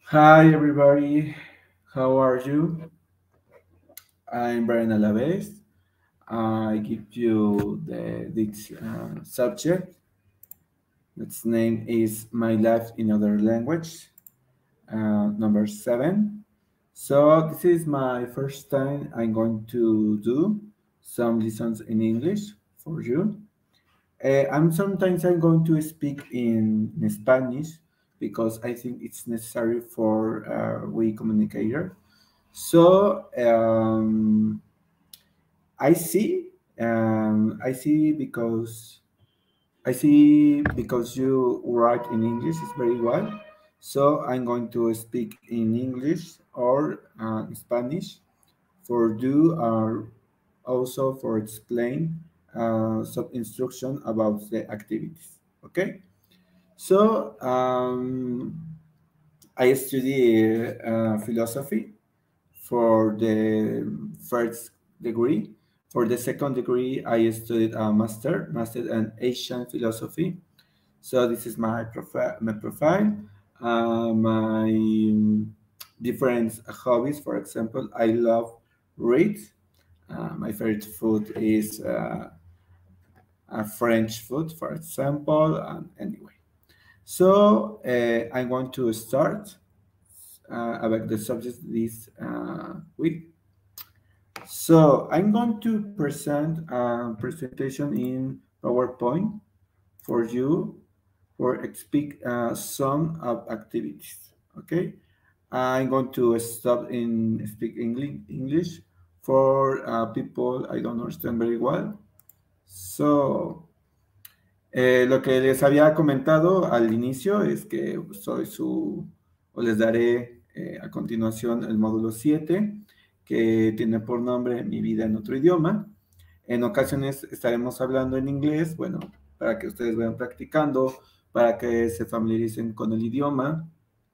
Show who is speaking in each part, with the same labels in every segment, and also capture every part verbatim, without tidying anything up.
Speaker 1: Hi everybody, how are you? I'm Brian Alaves. I give you the this uh, subject. Its name is My Life in Other Language, uh, number seven. So this is my first time I'm going to do some lessons in English for you. Uh, I'm sometimes I'm going to speak in, in Spanish because I think it's necessary for uh, we communicator. So um, I see, um, I see because I see because you write in English is very well. So I'm going to speak in English or uh, Spanish for do or also for explain uh, some instruction about the activities. Okay. So um, I study uh, philosophy for the first degree. For the second degree, I studied a master, master in Asian philosophy. So this is my profile. My profile. Uh, my different hobbies. For example, I love read. Uh, my favorite food is uh, a French food, for example. And anyway, so uh, I want to start uh, about the subject this uh, week. So I'm going to present a presentation in PowerPoint for you for speak uh, some of activities. Okay, I'm going to stop in speak English English for uh, people I don't understand very well. So eh, lo que les había comentado al inicio es que soy su, o les daré eh, a continuación el módulo siete que tiene por nombre Mi vida en otro idioma. En ocasiones estaremos hablando en inglés, bueno, para que ustedes vayan practicando, para que se familiaricen con el idioma,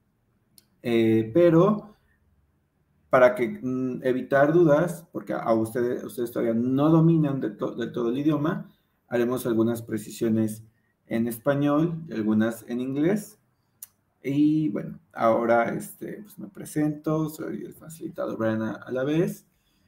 Speaker 1: eh, pero para que mm, evitar dudas, porque a ustedes, ustedes todavía no dominan de, to- de todo el idioma, haremos algunas precisiones en español y algunas en inglés. Y bueno, ahora este, pues me presento, soy el facilitador Brian a, a la vez.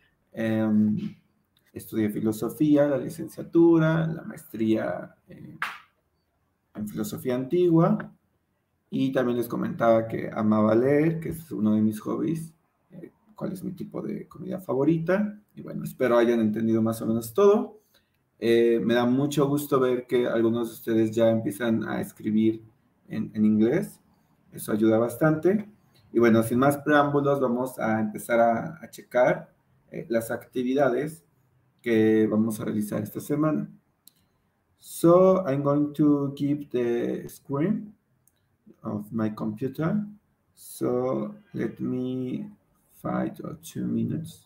Speaker 1: Em, Estudié filosofía, la licenciatura, la maestría eh, en filosofía antigua y también les comentaba que amaba leer, que es uno de mis hobbies, eh, cuál es mi tipo de comida favorita. Y bueno, espero hayan entendido más o menos todo. Eh, me da mucho gusto ver que algunos de ustedes ya empiezan a escribir en, en inglés. Eso ayuda bastante. Y bueno, sin más preámbulos, vamos a empezar a, a checar eh, las actividades que vamos a realizar esta semana. So I'm going to give the screen of my computer. So let me five or two minutes.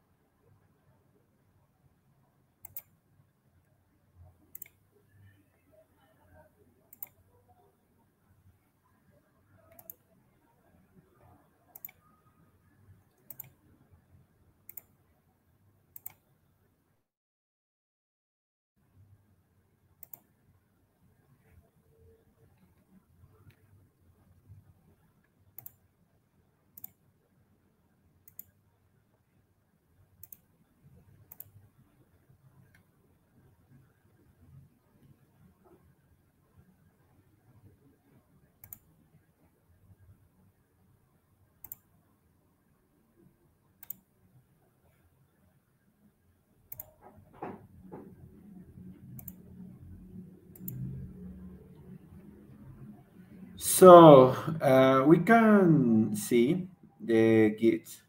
Speaker 1: So uh, we can see the Git,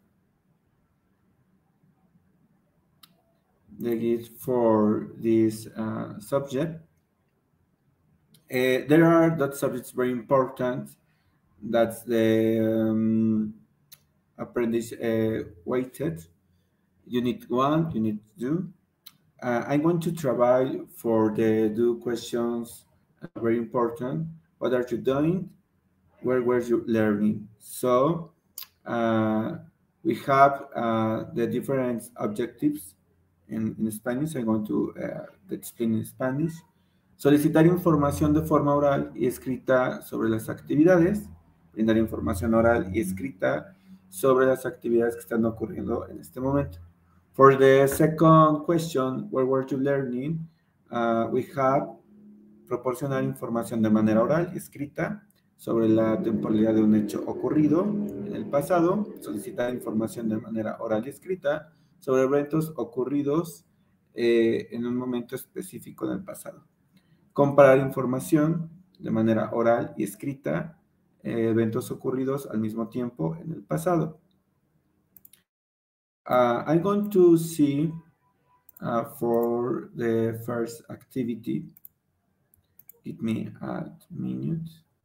Speaker 1: the Git for this uh, subject. Uh, there are that subjects very important. That's the um, apprentice uh, weighted. Unit one, unit two. Uh, I want to try for the do questions. Uh, very important. What are you doing? Where were you learning? So uh, we have uh, the different objectives en, en Spanish. I'm going to uh, explain in Spanish. Solicitar información de forma oral y escrita sobre las actividades. brindar información oral y escrita sobre las actividades que están ocurriendo en este momento. For the second question, where were you learning? Uh, we have proporcionar información de manera oral y escrita sobre la temporalidad de un hecho ocurrido en el pasado, solicitar información de manera oral y escrita sobre eventos ocurridos eh, en un momento específico en el pasado. Comparar información de manera oral y escrita, eh, eventos ocurridos al mismo tiempo en el pasado. Uh, I'm going to see uh, for the first activity. Give me a minute.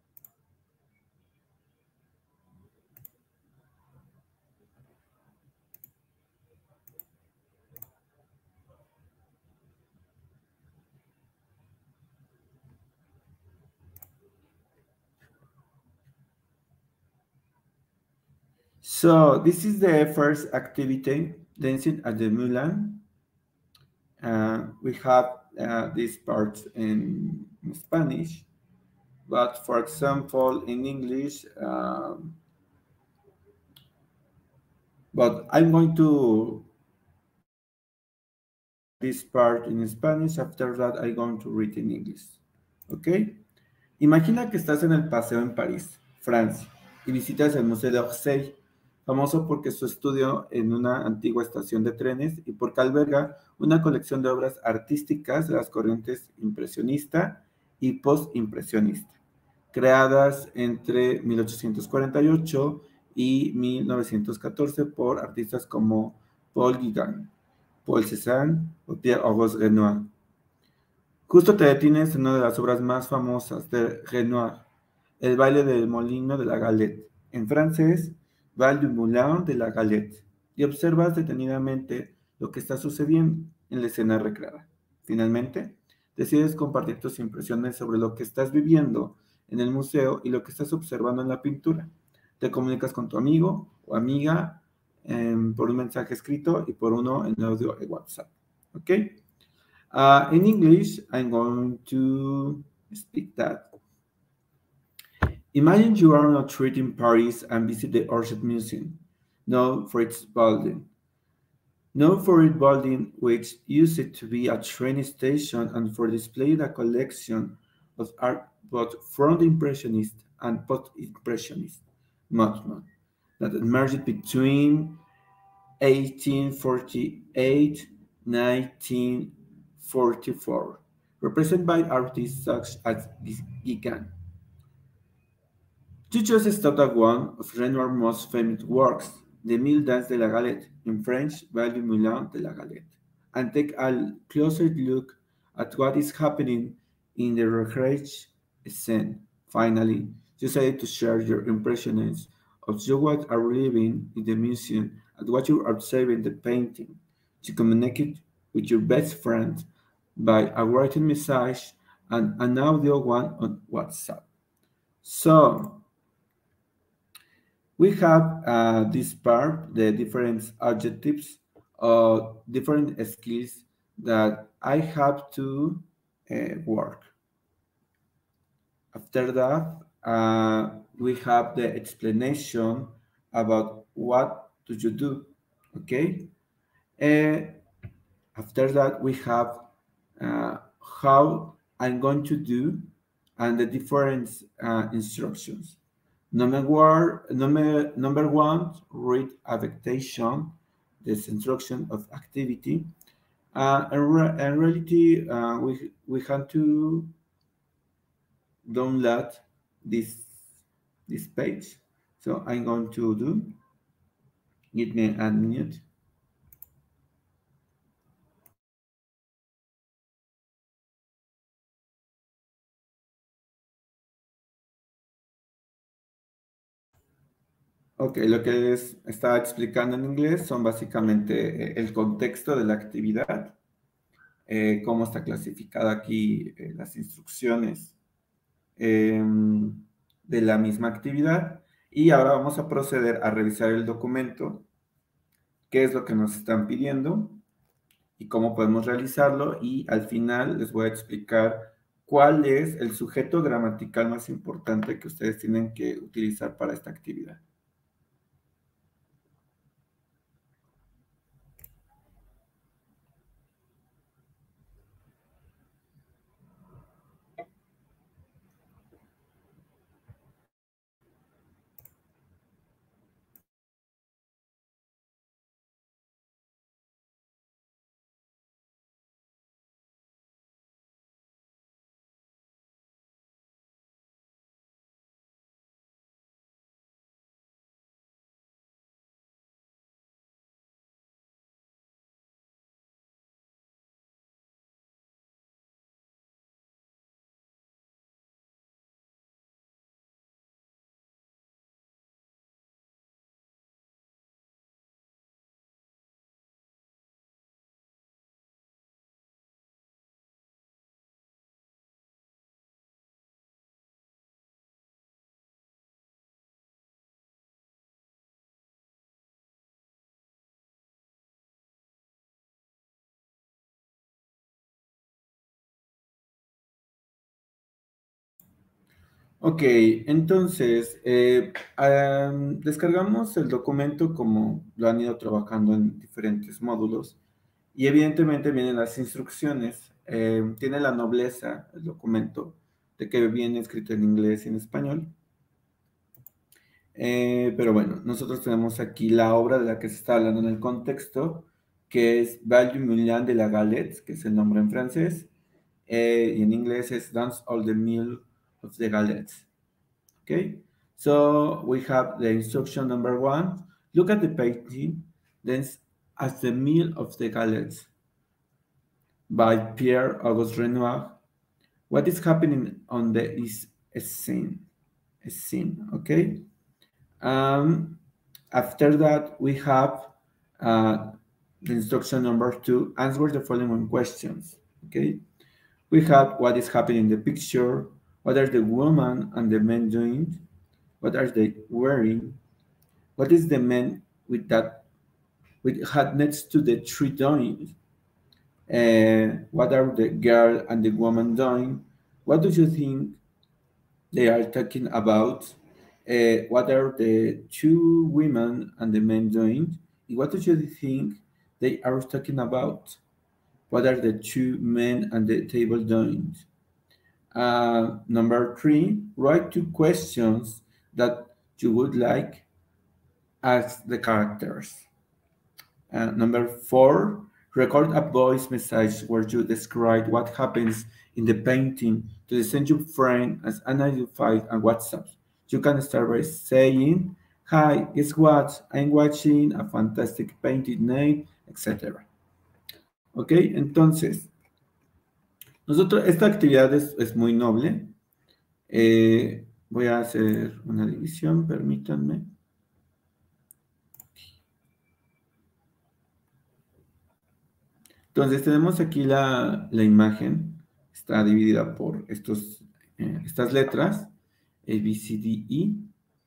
Speaker 1: So this is the first activity, dancing at the Mulan. Uh, we have uh, this part in, in Spanish, but for example, in English, um, but I'm going to this part in Spanish. After that, I'm going to read in English. Okay? Imagina que estás en el paseo en París, Francia, y visitas el Museo d'Orsay, famoso porque es su estudio en una antigua estación de trenes y porque alberga una colección de obras artísticas de las corrientes impresionista y postimpresionista, creadas entre mil ochocientos cuarenta y ocho y mil novecientos catorce por artistas como Paul Gauguin, Paul Cézanne o Pierre-Auguste Renoir. Justo te detienes en una de las obras más famosas de Renoir, el baile del molino de la Galette, en francés, Bal du Moulin de la Galette, y observas detenidamente lo que está sucediendo en la escena recreada. Finalmente, decides compartir tus impresiones sobre lo que estás viviendo en el museo y lo que estás observando en la pintura. Te comunicas con tu amigo o amiga eh, por un mensaje escrito y por uno en audio en WhatsApp. ¿Ok? Uh, in English, I'm going to speak that. Imagine you are on a trip in Paris and visit the Orsay Museum, known for its building. Known for its building, which used to be a train station and for displaying a collection of art both from the Impressionist and post-Impressionist movement that emerged between eighteen forty-eight nineteen forty-four, represented by artists such as Gauguin. You just stopped at one of Renoir's most famous works, the Mille Danses de la Galette, in French, Bal du Moulin de la Galette, and take a closer look at what is happening in the recreation scene. Finally, you decided to share your impressions of what are living in the museum and what you are observing the painting. To communicate with your best friend by a written message and an audio one on WhatsApp. So, we have uh, this part, the different adjectives or different skills that I have to uh, work. After that, uh, we have the explanation about what do you do, okay? Uh, after that, we have uh, how I'm going to do and the different uh, instructions. Number one, number, number one, read adaptation, this instruction of activity. Uh, in, re in reality, uh, we, we have to download this, this page. So I'm going to do, give me a minute. Ok, lo que les estaba explicando en inglés son básicamente eh, el contexto de la actividad, eh, cómo está clasificada aquí eh, las instrucciones eh, de la misma actividad. Y ahora vamos a proceder a revisar el documento, qué es lo que nos están pidiendo y cómo podemos realizarlo. Y al final les voy a explicar ¿cuál es el sujeto gramatical más importante que ustedes tienen que utilizar para esta actividad? Ok, entonces, eh, am, descargamos el documento como lo han ido trabajando en diferentes módulos y evidentemente vienen las instrucciones. Eh, tiene la nobleza el documento de que viene escrito en inglés y en español. Eh, pero bueno, nosotros tenemos aquí la obra de la que se está hablando en el contexto, que es Val du Moulin de la Galette, que es el nombre en francés, eh, y en inglés es Dance of the Mill of the Galettes. Okay, so we have the instruction number one. Look at the painting, Dance at the Mill of the Galettes by Pierre-Auguste Renoir. What is happening on the is scene? Scene, okay? Um, after that, we have uh, the instruction number two, answer the following questions, okay? We have what is happening in the picture, what are the woman and the men doing, what are they wearing, what is the man with that with hat next to the tree doing, uh, what are the girl and the woman doing, what do you think they are talking about, uh, what are the two women and the men doing, what do you think they are talking about, what are the two men and the table doing. Uh, number three, write two questions that you would like ask the characters. Uh, number four, record a voice message where you describe what happens in the painting to the send your friend as unidentified on WhatsApp. You can start by saying, hi, guess what? I'm watching a fantastic painting night, etcétera. Ok, entonces, nosotros, esta actividad es, es muy noble. Eh, voy a hacer una división, permítanme. Entonces tenemos aquí la, la imagen, está dividida por estos, eh, estas letras, A, B, C, D, E,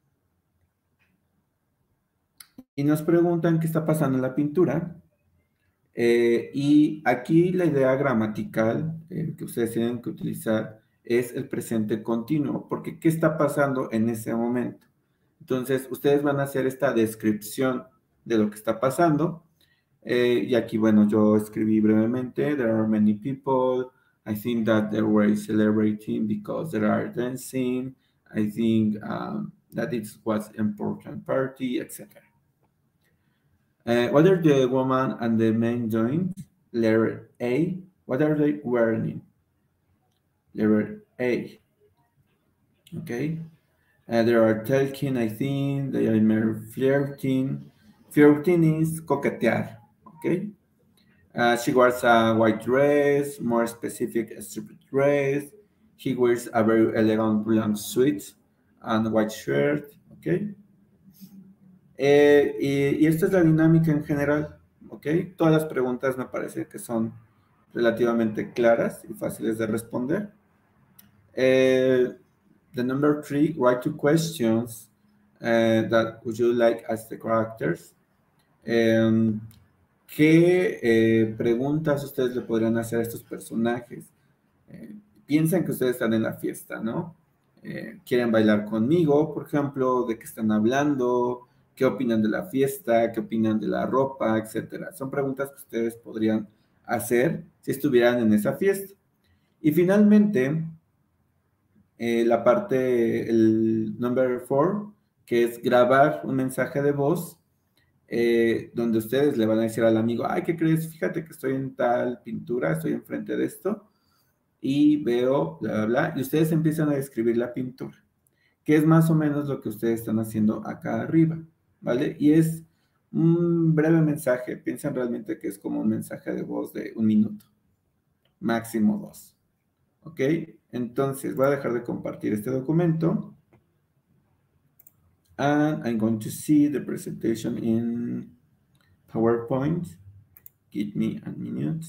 Speaker 1: y nos preguntan qué está pasando en la pintura. Eh, y aquí la idea gramatical eh, que ustedes tienen que utilizar es el presente continuo, porque ¿qué está pasando en ese momento? Entonces, ustedes van a hacer esta descripción de lo que está pasando. Eh, y aquí, bueno, yo escribí brevemente, there are many people, I think that they were celebrating because they are dancing, I think um, that it was important party, etcétera. Uh, what are the woman and the men doing? Letter A, what are they wearing? Letter A, okay. Uh, they are talking, I think, they are mere flirting. Flirting is coquetear, okay. Uh, she wears a white dress, more specific, a striped dress. He wears a very elegant blue suit and white shirt, okay. Eh, y, y esta es la dinámica en general, ok. Todas las preguntas me parece que son relativamente claras y fáciles de responder. Uh, the number three, write two questions uh, that would you like as the characters. Um, ¿Qué eh, preguntas ustedes le podrían hacer a estos personajes? Eh, piensen que ustedes están en la fiesta, ¿no? Eh, quieren bailar conmigo, por ejemplo, de qué están hablando, qué opinan de la fiesta, qué opinan de la ropa, etcétera. Son preguntas que ustedes podrían hacer si estuvieran en esa fiesta. Y finalmente, eh, la parte, el number four, que es grabar un mensaje de voz, eh, donde ustedes le van a decir al amigo, ay, ¿qué crees? Fíjate que estoy en tal pintura, estoy enfrente de esto, y veo, bla, bla, bla, y ustedes empiezan a describir la pintura, que es más o menos lo que ustedes están haciendo acá arriba, ¿vale? Y es un breve mensaje, piensan realmente que es como un mensaje de voz de un minuto, máximo dos, ¿ok? Entonces voy a dejar de compartir este documento, and I'm going to see the presentation in PowerPoint. Give me a minute.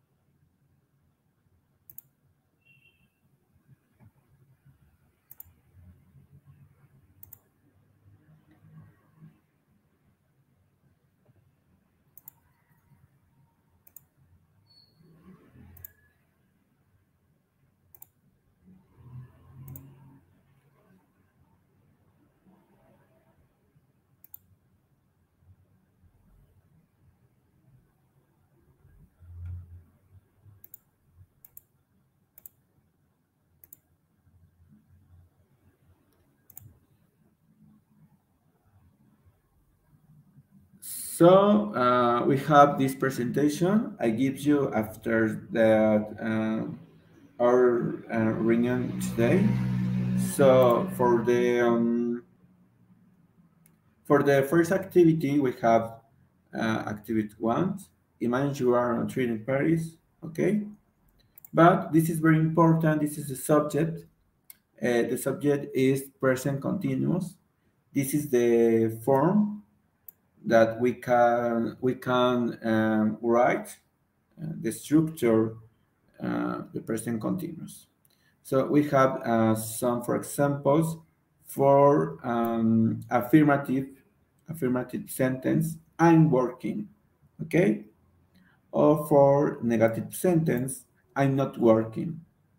Speaker 1: So uh, we have this presentation. I give you after that uh, our uh, reunion today. So for the um, for the first activity, we have uh, activity one. Imagine you are on a trip in Paris, okay? But this is very important. This is the subject. Uh, the subject is present continuous. This is the form that we can we can um, write uh, the structure, uh, the present continuous. So we have uh, some, for examples, for um, affirmative affirmative sentence, I'm working, okay? Or for negative sentence, I'm not working.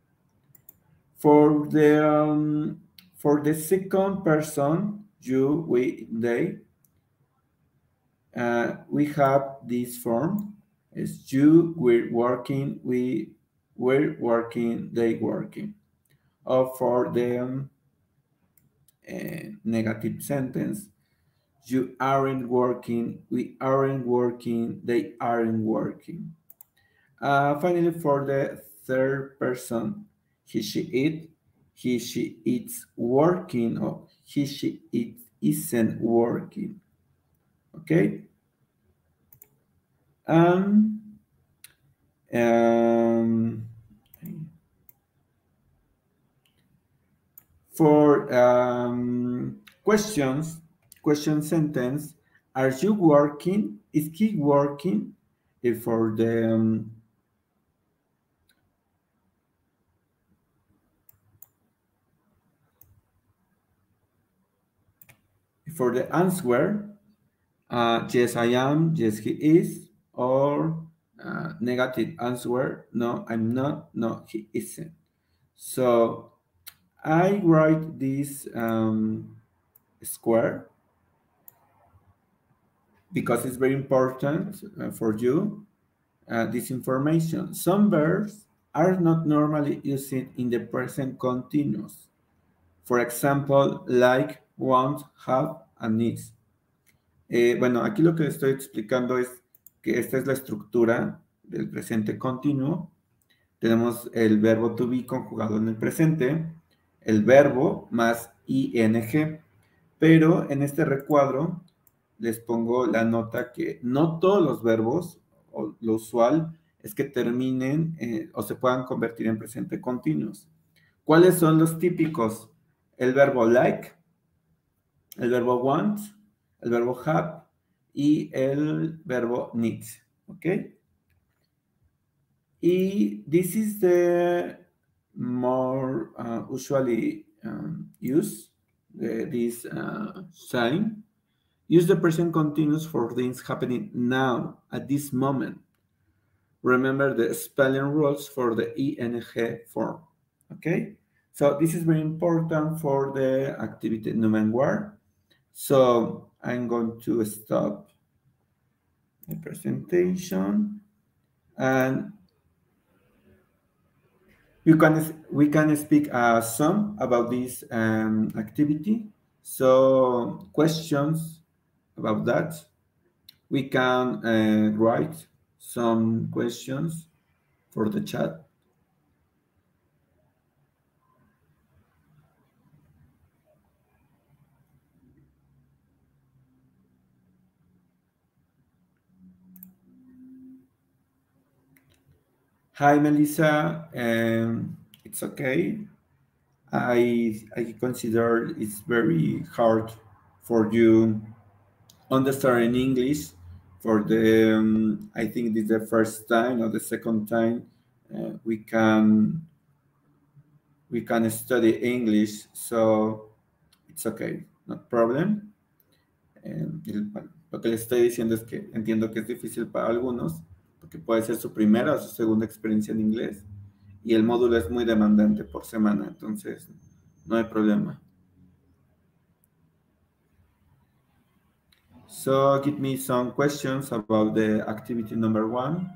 Speaker 1: For the um, for the second person, you, we, they, uh, we have this form. It's you, we're working, we, we're working, they working. Or for the um, uh, negative sentence, you aren't working, we aren't working, they aren't working. Uh, finally, for the third person, he, she, it, he, she, it's working, or he, she, it isn't working. Okay? Um, um, for um, questions, question sentence, are you working? Is he working? If for the um, for the answer, uh, yes, I am, yes, he is, or uh, negative answer, no, I'm not, no, he isn't. So I write this um, square because it's very important uh, for you, uh, this information. Some verbs are not normally used in the present continuous. For example, like, want, have, and needs. Eh, bueno, aquí lo que estoy explicando es que esta es la estructura del presente continuo. Tenemos el verbo to be conjugado en el presente, el verbo más ing, pero en este recuadro les pongo la nota que no todos los verbos, o lo usual, es que terminen eh, o se puedan convertir en presente continuos. ¿Cuáles son los típicos? El verbo like, el verbo want, el verbo have y el verbo need, ¿ok? Y this is the more uh, usually um, used, the, this uh, sign. Use the present continuous for things happening now, at this moment. Remember the spelling rules for the ing form. Okay, so this is very important for the activity number. So I'm going to stop the presentation, and you can we can speak uh, some about this um, activity. So questions about that. We can uh, write some questions for the chat. Hi, Melissa. Um, it's okay. I I consider it's very hard for you understand English for the um, I think this is the first time or the second time uh, we can we can study English, so it's okay, no problem. Eh, el- bueno, lo que les estoy diciendo es que entiendo que es difícil para algunos, porque puede ser su primera o su segunda experiencia en inglés, y el módulo es muy demandante por semana, entonces no hay problema. So give me some questions about the activity number one.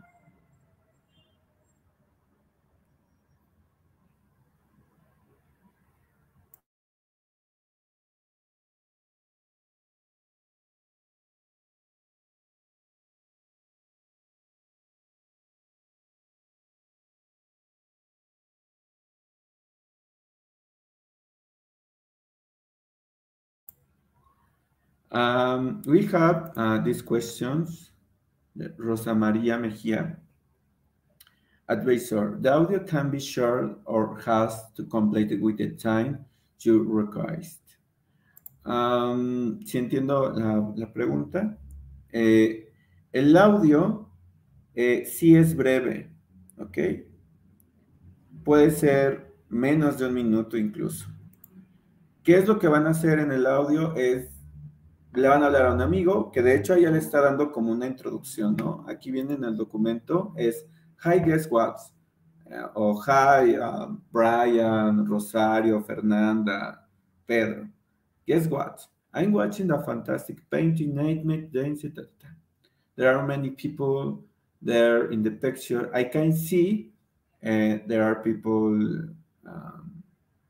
Speaker 1: Um, we have uh, these questions. Rosa Maria Mejia, advisor. The audio can be short or has to complete it with the time you request. Um, si entiendo la, la pregunta, eh, el audio eh, sí es breve, ¿ok? Puede ser menos de un minuto incluso. ¿Qué es lo que van a hacer en el audio? Es, le van a hablar a un amigo, que de hecho ya le está dando como una introducción, ¿no? Aquí viene en el documento, es, hi, guess what? Eh, o hi, uh, Brian, Rosario, Fernanda, Pedro. Guess what? I'm watching a fantastic painting, nightmare, dance, et cetera. There are many people there in the picture. I can see uh, there are people um,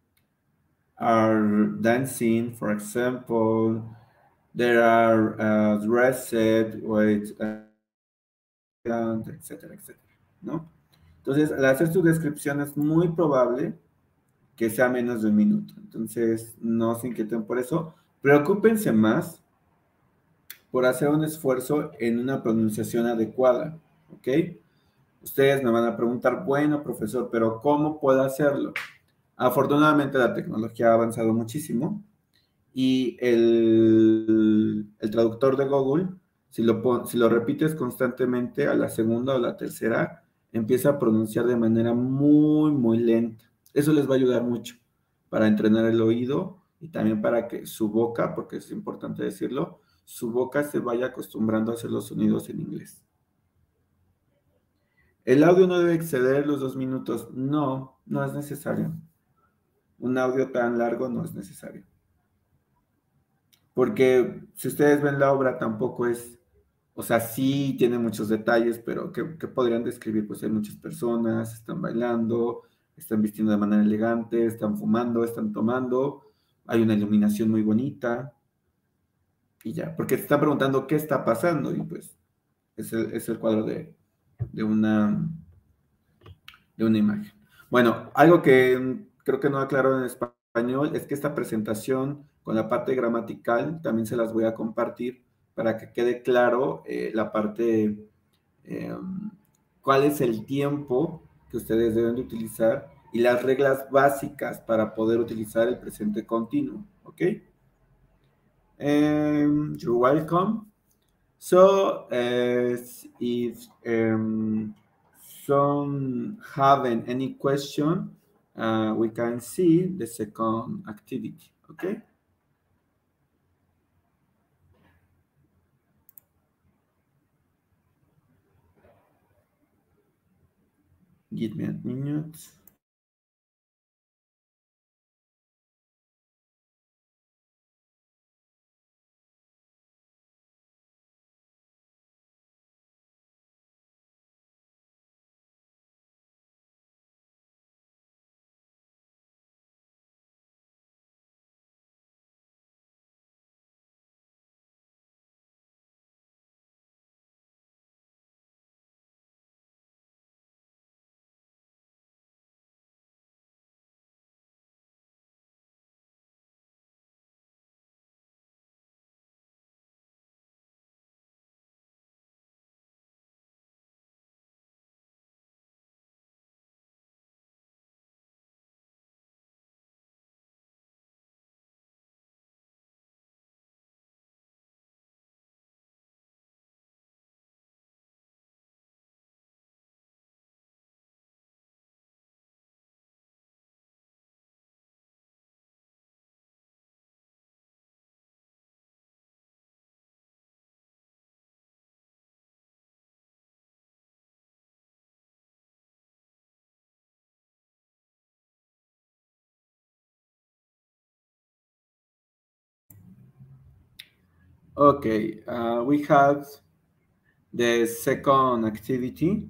Speaker 1: are dancing, for example. There are uh, dressed with, uh, etcétera, etcétera, ¿no? Entonces, al hacer su descripción es muy probable que sea menos de un minuto. Entonces, no se inquieten por eso. Preocúpense más por hacer un esfuerzo en una pronunciación adecuada, ¿ok? Ustedes me van a preguntar, bueno, profesor, pero ¿cómo puedo hacerlo? Afortunadamente la tecnología ha avanzado muchísimo y el, el traductor de Google, si lo, pon- si lo repites constantemente a la segunda o la tercera, empieza a pronunciar de manera muy, muy lenta. Eso les va a ayudar mucho para entrenar el oído y también para que su boca, porque es importante decirlo, su boca se vaya acostumbrando a hacer los sonidos en inglés. ¿El audio no debe exceder los dos minutos? No, no es necesario. Un audio tan largo no es necesario. Porque si ustedes ven la obra tampoco es, o sea, sí tiene muchos detalles, pero ¿qué, qué podrían describir? Pues hay muchas personas, están bailando, están vistiendo de manera elegante, están fumando, están tomando, hay una iluminación muy bonita y ya, porque te están preguntando qué está pasando y pues es el, es el cuadro de, de una, de una imagen. Bueno, algo que mm, creo que no aclaro en español es que esta presentación con la parte gramatical también se las voy a compartir para que quede claro eh, la parte, eh, cuál es el tiempo que ustedes deben de utilizar y las reglas básicas para poder utilizar el presente continuo, ¿ok? Um, you're welcome. So, uh, if um, some having any question, uh, we can see the second activity. Okay, give me a minute. Okay, uh, we have the second activity.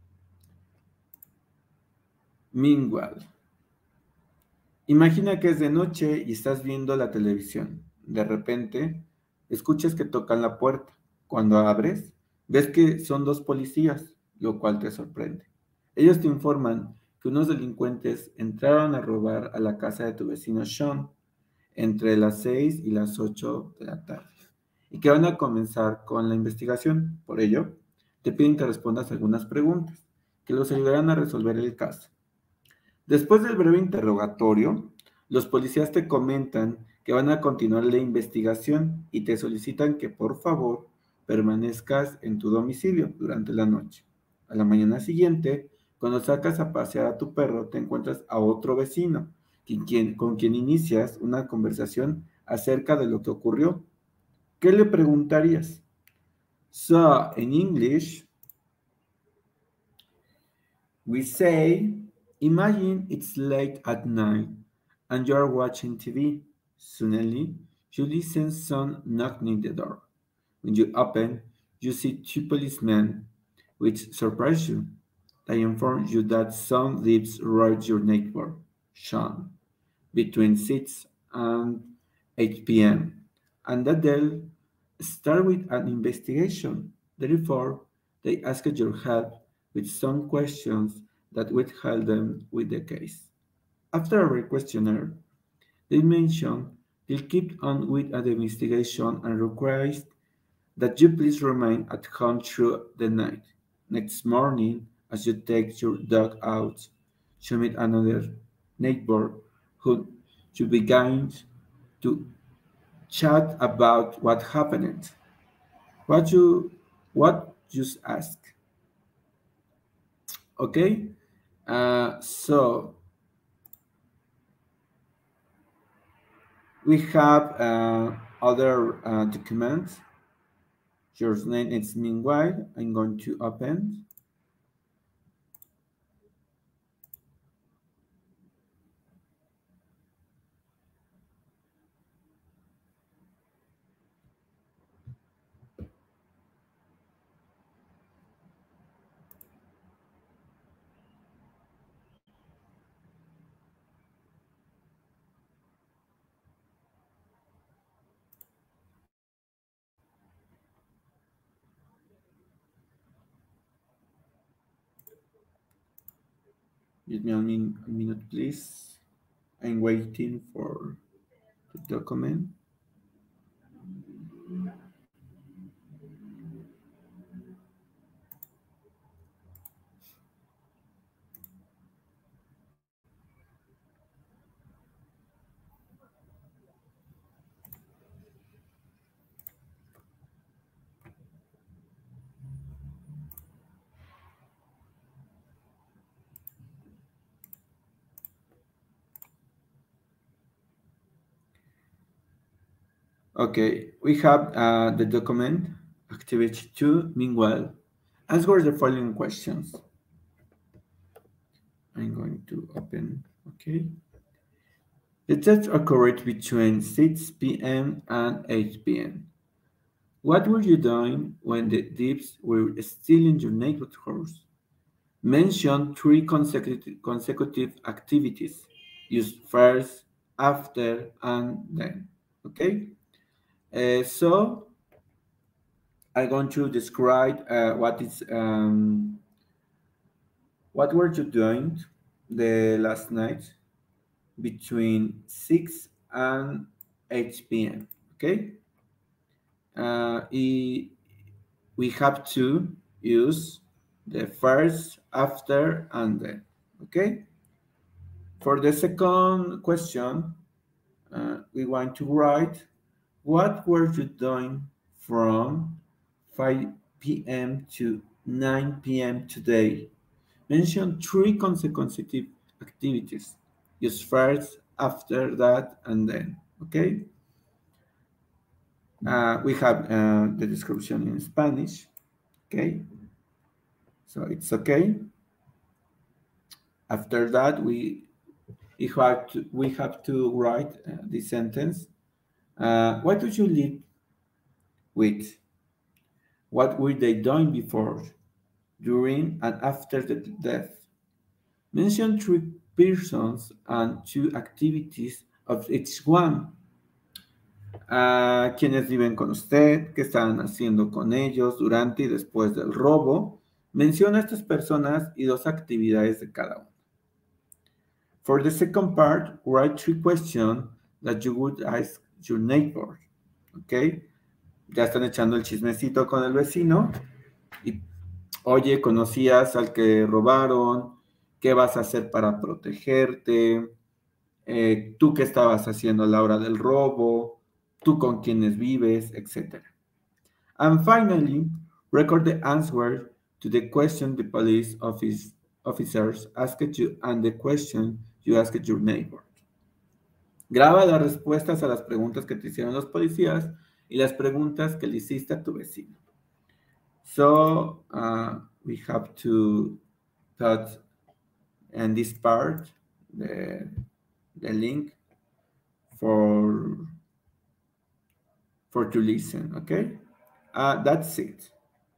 Speaker 1: Meanwhile, imagina que es de noche y estás viendo la televisión. De repente, escuchas que tocan la puerta. Cuando abres, ves que son dos policías, lo cual te sorprende. Ellos te informan que unos delincuentes entraron a robar a la casa de tu vecino Sean entre las seis y las ocho de la tarde y que van a comenzar con la investigación. Por ello, te piden que respondas algunas preguntas que los ayudarán a resolver el caso. Después del breve interrogatorio, los policías te comentan que van a continuar la investigación y te solicitan que por favor permanezcas en tu domicilio durante la noche. A la mañana siguiente, cuando sacas a pasear a tu perro, te encuentras a otro vecino quien- quien- con quien inicias una conversación acerca de lo que ocurrió. ¿Qué le preguntarías? So, in English, we say, imagine it's late at night and you're watching T V. Suddenly, you listen some knocking the door. When you open, you see two policemen, which surprise you. They inform you that some lives right your neighbor, Sean, between six and eight p m, and that they'll start with an investigation. Therefore, they ask your help with some questions that would help them with the case. After a questionnaire, they mention they'll keep on with the investigation and request that you please remain at home through the night. Next morning, as you take your dog out, you meet another neighbor who you begin to chat about what happened. What you what just ask. Okay? Uh, so we have uh, other uh, documents. Your name is meanwhile. I'm going to open. Give me a, min- a minute, please. I'm waiting for the document. Okay, we have uh, the document, activity two. Meanwhile, answer the following questions. I'm going to open, okay. The theft occurred between six p m and eight p m. What were you doing when the thieves were stealing your neighbor's house? Mention three consecutive, consecutive activities. Use first, after, and then. Okay? Uh, so I'm going to describe uh, what is um, what were you doing the last night between six and eight p m. Okay, uh, i- we have to use the first, after, and then. Okay, for the second question, uh, we want to write what were you doing from five p m to nine p m today. Mention three consecutive activities. Use first, after that, and then. Okay. Uh, we have uh, the description in Spanish. Okay. So it's okay. After that, we we have to, we have to write uh, the sentence. Uh, why do you live with. What were they doing before, during, and after the death? Mention three persons and two activities of each one. A quienes viven con usted, qué estaban haciendo con ellos durante y después del robo. Menciona a estas personas y dos actividades de cada uno. For the second part, write three questions that you would ask your neighbor. ¿Ok? Ya están echando el chismecito con el vecino. Y, oye, ¿conocías al que robaron? ¿Qué vas a hacer para protegerte? Eh, ¿Tú qué estabas haciendo a la hora del robo? ¿Tú con quiénes vives? Etcétera. And finally, record the answer to the question the police office, officers asked you and the question you asked your neighbor. Graba las respuestas a las preguntas que te hicieron los policías y las preguntas que le hiciste a tu vecino. So, uh, we have to put in this part the, the link for, for to listen, okay? Uh, that's it.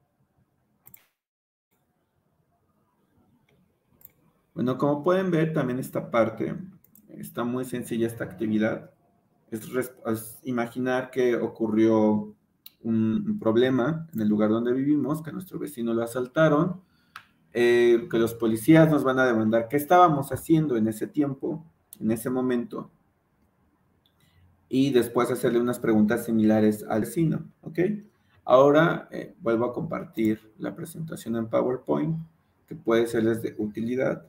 Speaker 1: Bueno, como pueden ver, también esta parte está muy sencilla, esta actividad. Es, es imaginar que ocurrió un, un problema en el lugar donde vivimos, que a nuestro vecino lo asaltaron, eh, que los policías nos van a demandar qué estábamos haciendo en ese tiempo, en ese momento, y después hacerle unas preguntas similares al vecino, ¿ok? Ahora eh, vuelvo a compartir la presentación en PowerPoint, que puede serles de utilidad.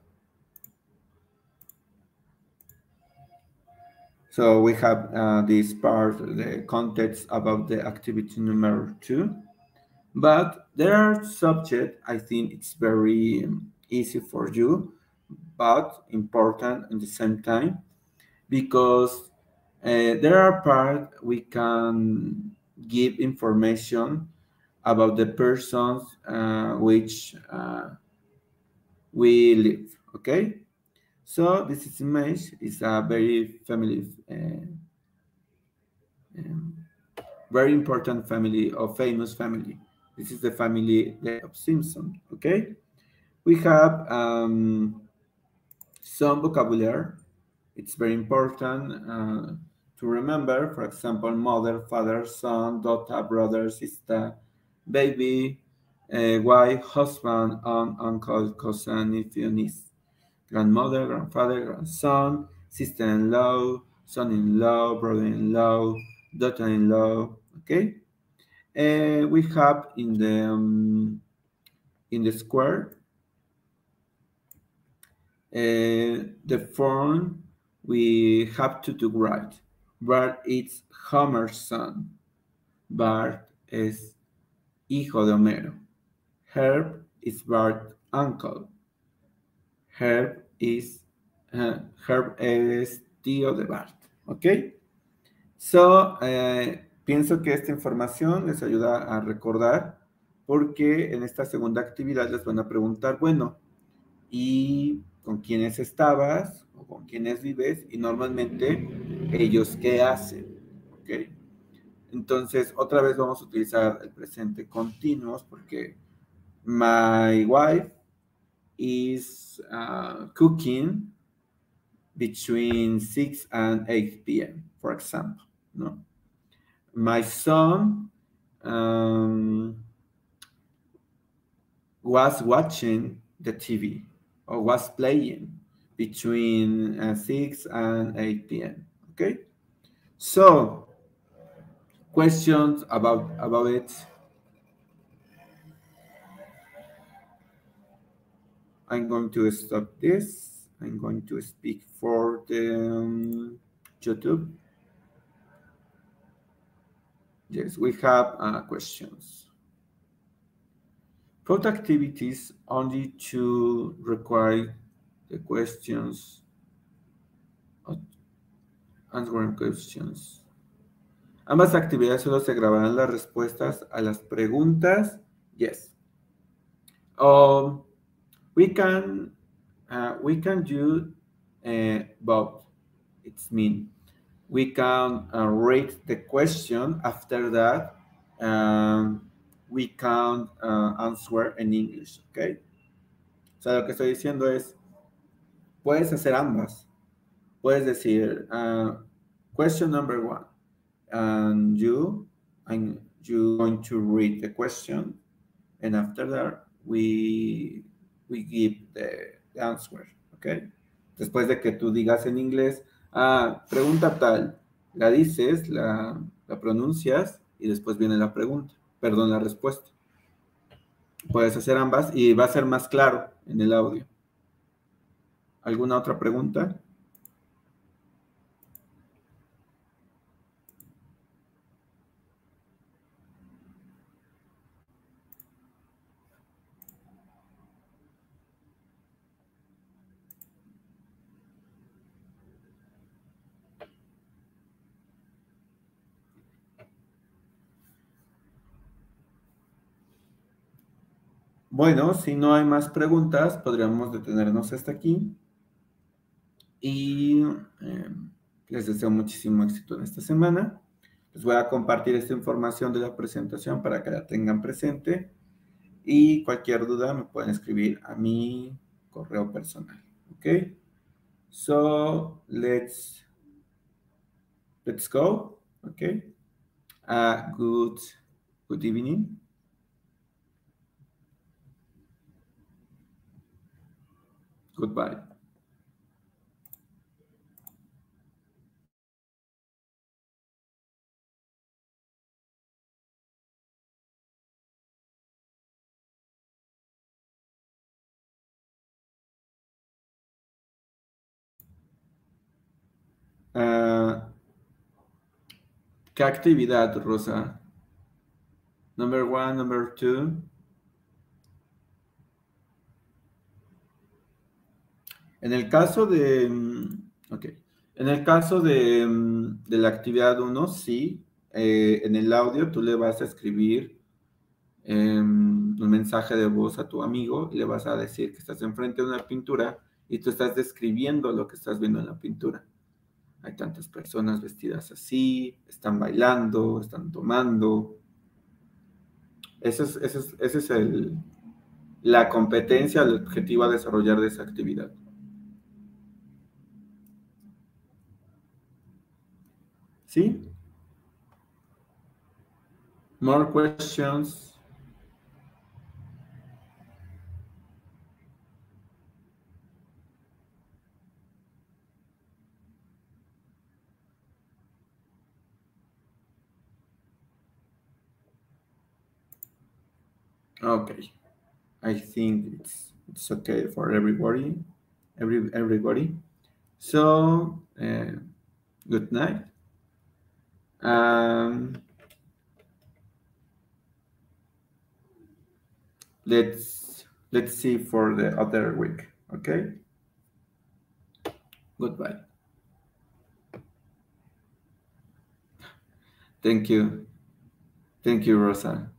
Speaker 1: So we have uh, this part, the context about the activity number two. But there are subjects, I think it's very um, easy for you, but important at the same time, because uh, there are parts we can give information about the persons uh, which uh, we live, okay? So this is image is a very family, uh, um, very important family or famous family. This is the family of Simpson, okay? We have um, some vocabulary. It's very important uh, to remember, for example, mother, father, son, daughter, brother, sister, baby, uh, wife, husband, aunt, uncle, cousin, nephew, niece, grandmother, grandfather, grandson, sister-in-law, son-in-law, brother-in-law, daughter-in-law, okay? Uh, we have in the um, in the square uh, the form we have to do right. Bart is Homer's son. Bart is hijo de Homero. Herb is Bart's uncle. Herb is uh, Herb es tío de Bart. ¿Ok? So, eh, pienso que esta información les ayuda a recordar, porque en esta segunda actividad les van a preguntar, bueno, ¿y con quiénes estabas o con quiénes vives? Y normalmente ellos qué hacen, ¿ok? Entonces, otra vez vamos a utilizar el presente continuous, porque my wife is uh, cooking between six and eight p m, for example, no? My son um, was watching the T V or was playing between uh, six and eight p m, okay? So, questions about, about it? I'm going to stop this. I'm going to speak for the um, YouTube. Yes, we have uh, questions. Put activities only to require the questions, answering questions. Ambas actividades solo se grabarán las respuestas a las preguntas. Yes. Um, we can uh, we can do uh, both. It's mean we can uh, rate the question after that, um, we can't uh, answer in English, okay? O sea, lo que estoy diciendo es, puedes hacer ambas. Puedes decir, uh, question number one, and you, and you going to read the question, and after that, we, we give the, the answer, okay? Después de que tú digas en inglés, ah, pregunta tal, la dices, la, la pronuncias, y después viene la pregunta, perdón, la respuesta. Puedes hacer ambas y va a ser más claro en el audio. ¿Alguna otra pregunta? Bueno, si no hay más preguntas, podríamos detenernos hasta aquí y eh, les deseo muchísimo éxito en esta semana. Les voy a compartir esta información de la presentación para que la tengan presente y cualquier duda me pueden escribir a mi correo personal. ¿Ok? So, let's, let's go. ¿Ok? Uh, good, good evening. Goodbye. Uh, ¿Qué actividad, Rosa? Number one, number two. En el caso de, mm, ok, en el caso de, mm, de la actividad uno, sí, eh, en el audio tú le vas a escribir em, un mensaje de voz a tu amigo y le vas a decir que estás enfrente de una pintura y tú estás describiendo lo que estás viendo en la pintura. Hay tantas personas vestidas así, están bailando, están tomando. Ese es, ese es, ese es el, la competencia, el objetivo a desarrollar de esa actividad. ¿Sí? More questions. Okay. I think it's it's okay for everybody. Every everybody. So uh, good night. Um, let's let's see for the other week. Okay. Goodbye. Thank you. Thank you, Rosa.